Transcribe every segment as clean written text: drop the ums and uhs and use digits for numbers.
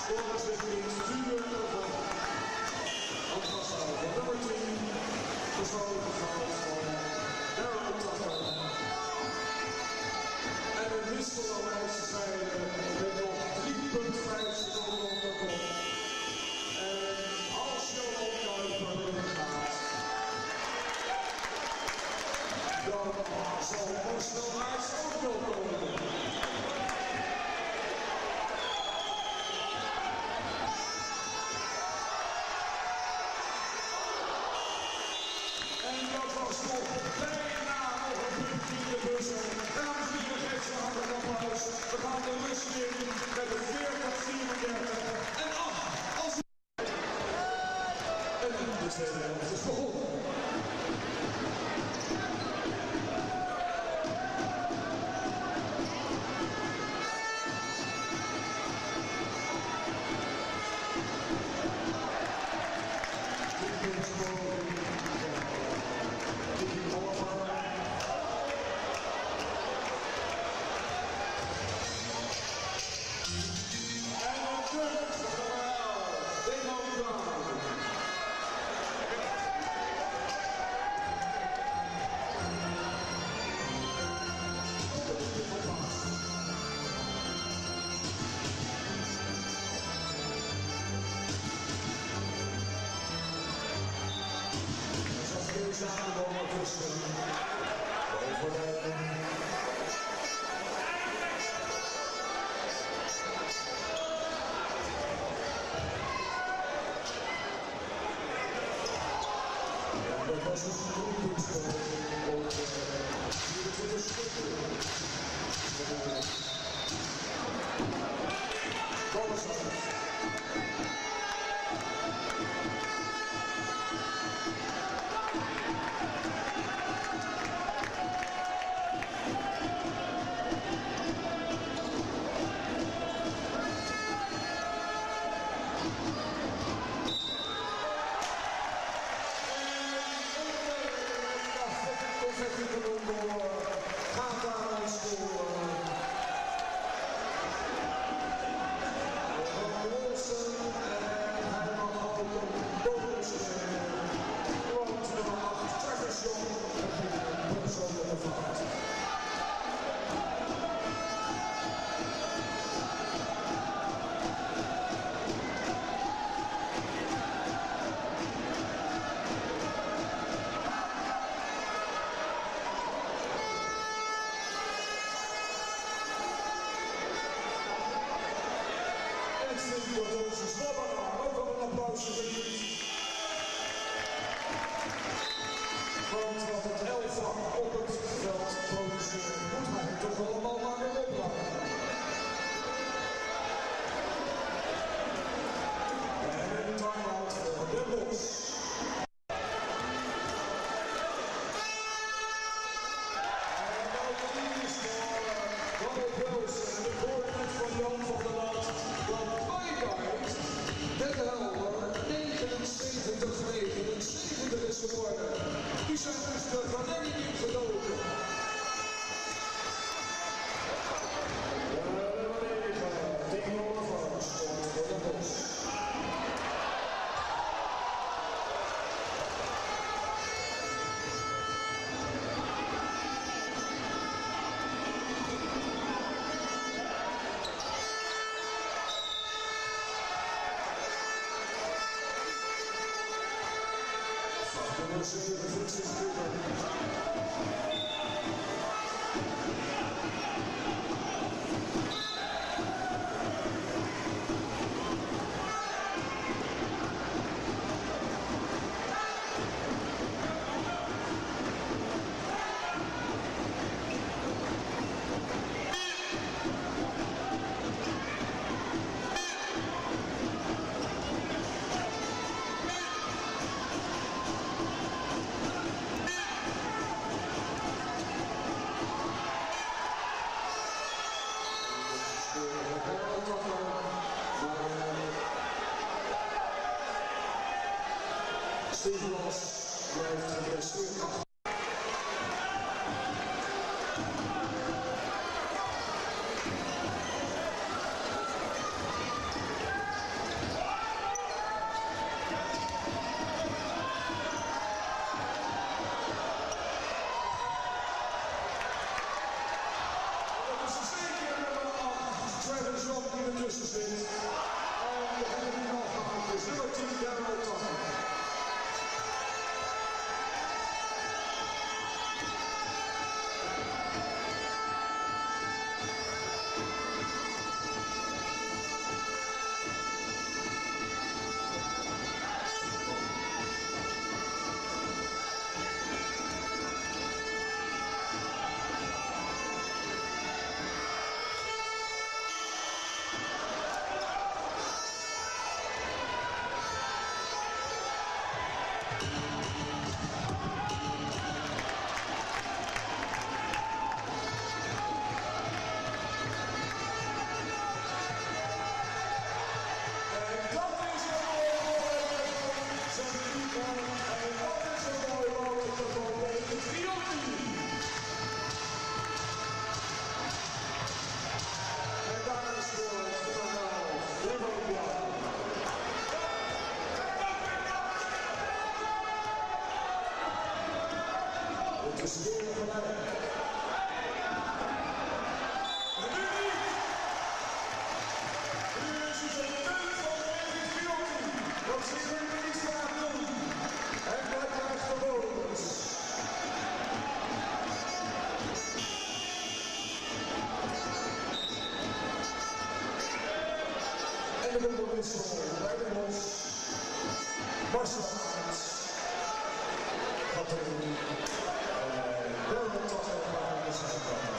Volgens de instuur van Antassaal van nummer 10, persoonlijke fout van Darryl Tucker. En het wissel aan de rechtse zijde met nog 3,5 seconden op de kop. En als je op Kuiper gaat, dan zal er snelheid ook wel komen. Dames en heren, geef ze een hartelijk applaus. We gaan de rust in met een 40-34 en 8 als en de tweede helft is begonnen. Samen ondertussen over de dat was een doelpuntspel op 24 stukken. Want wat het elftal op het veld produceren, moet hij toch allemaal maar weer opbouwen. En een time-out voor de Bos. En nou is voor Ronald Wilson en de voorzitter van Jan van der Land. Want Bayguys, de helder, 79 is geworden. Die zijn dus de verlenging ingedoken. Tegenover Vars komt voor de Bos. Stevens blijft geblesseerd achter. En de wissel bij de Bos. Marcel Arends. Gaat er een wereldtas aan de zijkant.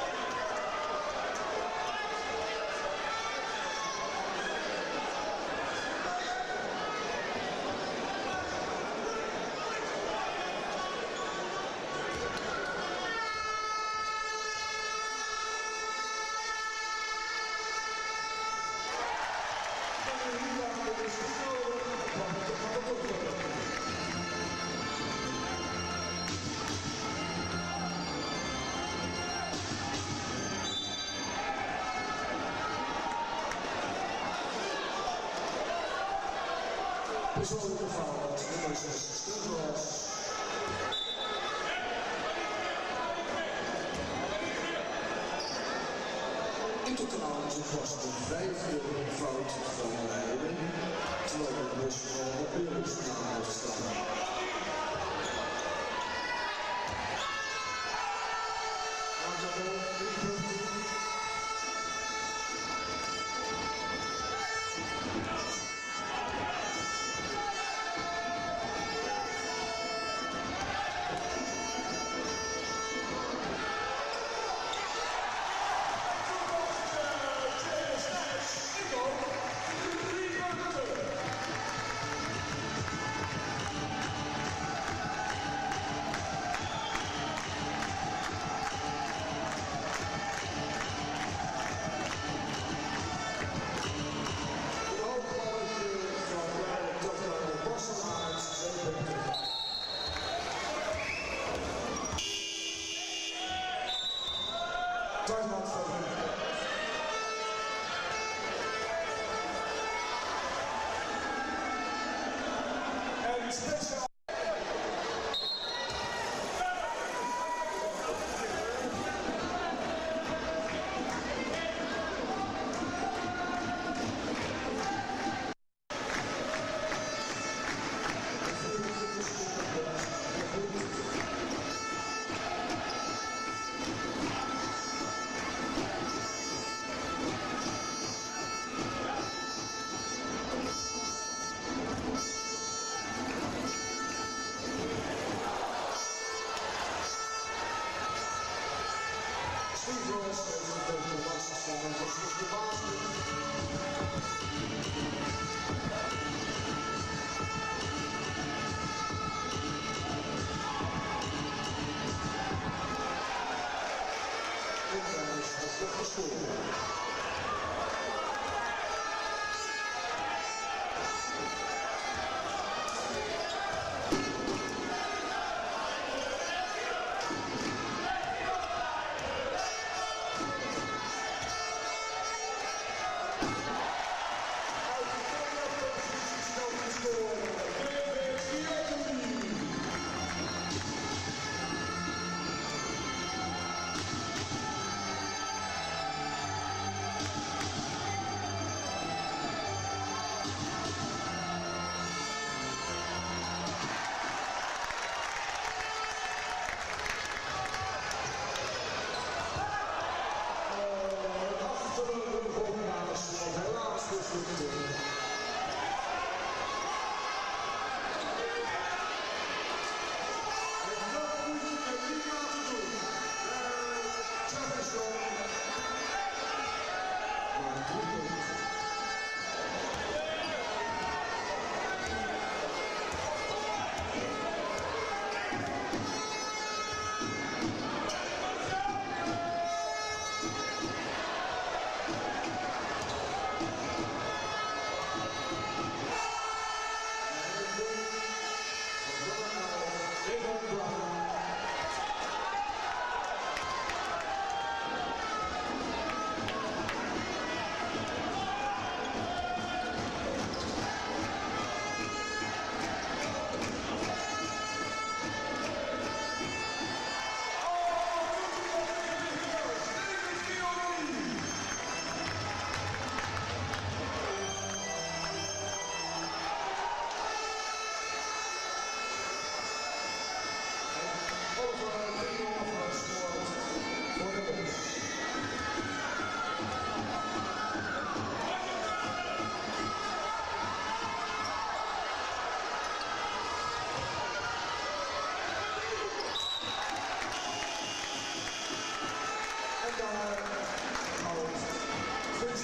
Persoonlijke fout, nummer 6, Stilgras. In totaal is het vast de 5e fout van Rijden, terwijl de bus van de beeldsnaam heeft staan.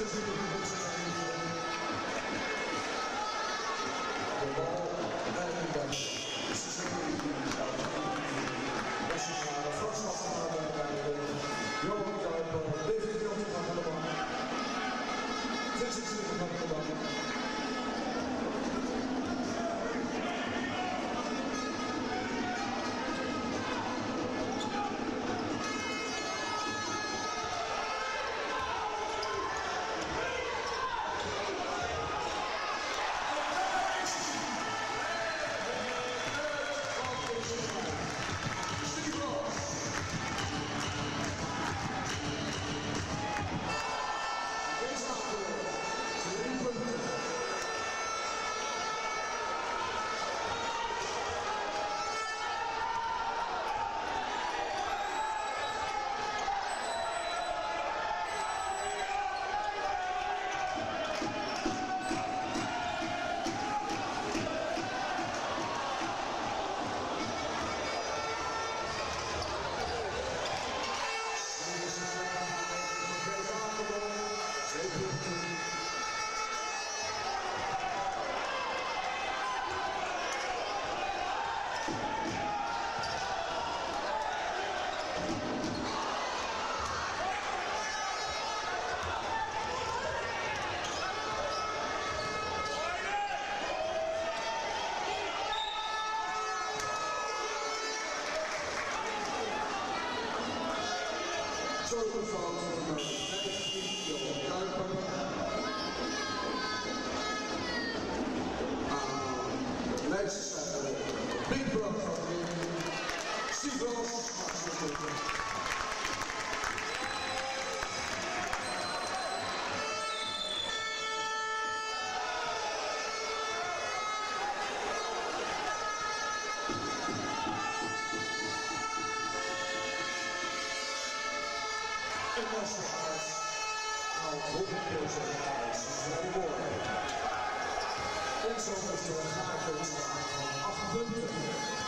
Zoveel fouten van de Leidse stijl, Big Brother van de Steve Ons is de gaarkunst van 8 punten.